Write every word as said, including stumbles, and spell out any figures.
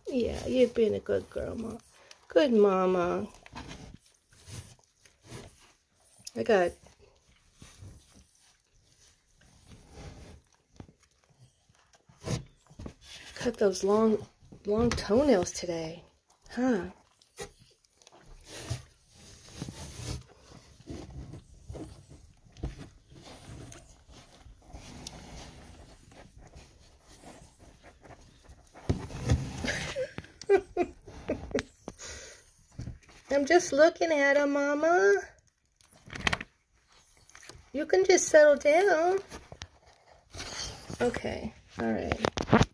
Yeah, you've been a good girl, Mom. Good mama. I got cut those long, long toenails today, huh? I'm just looking at them, Mama. You can just settle down. Okay, all right.